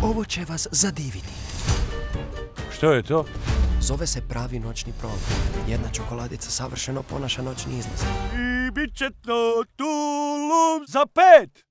Ovo će vas zadiviti. Što je to? Zove se pravi noćni prolog. Jedna čokoladica savršeno ponaša noćni izlaz. I bit će to tulum za 5!